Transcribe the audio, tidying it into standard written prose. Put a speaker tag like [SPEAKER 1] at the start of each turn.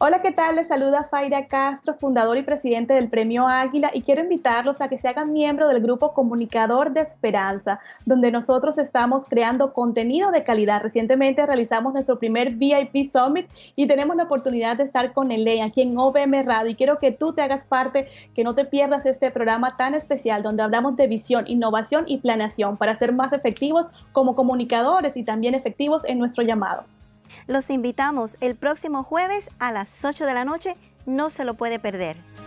[SPEAKER 1] Hola, ¿qué tal? Les saluda Faira Castro, fundador y presidente del Premio Águila, y quiero invitarlos a que se hagan miembro del grupo Comunicador de Esperanza, donde nosotros estamos creando contenido de calidad. Recientemente realizamos nuestro primer VIP Summit y tenemos la oportunidad de estar con Elaine aquí en OVM Radio, y quiero que tú te hagas parte, que no te pierdas este programa tan especial donde hablamos de visión, innovación y planeación para ser más efectivos como comunicadores y también efectivos en nuestro llamado.
[SPEAKER 2] Los invitamos el próximo jueves a las 8 de la noche, no se lo puede perder.